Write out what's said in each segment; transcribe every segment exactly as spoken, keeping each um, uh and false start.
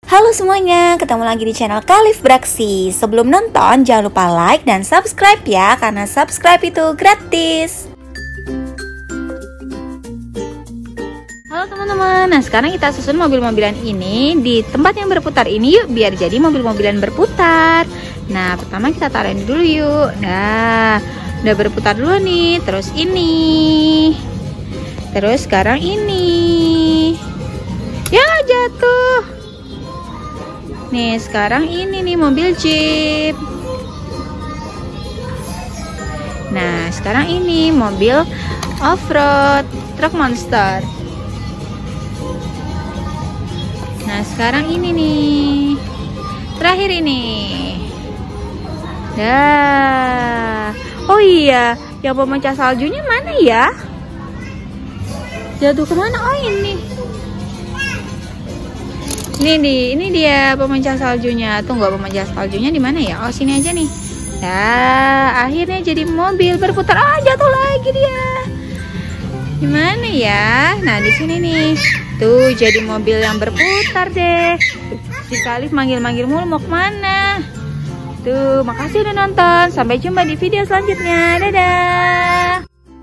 Halo semuanya, ketemu lagi di channel Khalif Beraksi. Sebelum nonton, jangan lupa like dan subscribe ya, karena subscribe itu gratis. Halo teman-teman, nah sekarang kita susun mobil-mobilan ini di tempat yang berputar ini yuk, biar jadi mobil-mobilan berputar. Nah, pertama kita taruhin dulu yuk. Nah, udah berputar dulu nih, terus ini. Terus sekarang ini. Ya, jatuh. Nih sekarang ini nih mobil Jeep. Nah sekarang ini mobil off-road truk monster. Nah sekarang ini nih terakhir ini. Dah. Oh iya, yang pemecah saljunya mana ya? Jatuh kemana? Oh ini. Ini di, ini dia pemecah saljunya. Tunggu, pemecah saljunya di mana ya? Oh, sini aja nih. Nah, akhirnya jadi mobil berputar. Ah, jatuh lagi dia. Di mana ya? Nah, di sini nih. Tuh, jadi mobil yang berputar deh. Si Khalif manggil-manggil mulu mau kemana? Tuh, makasih udah nonton. Sampai jumpa di video selanjutnya. Dadah.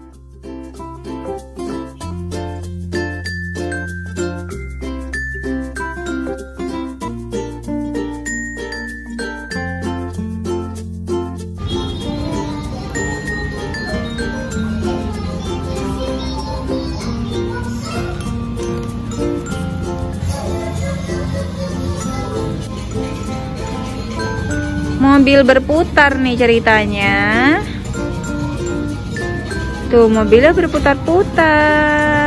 Mobil berputar nih ceritanya. Tuh mobilnya berputar-putar.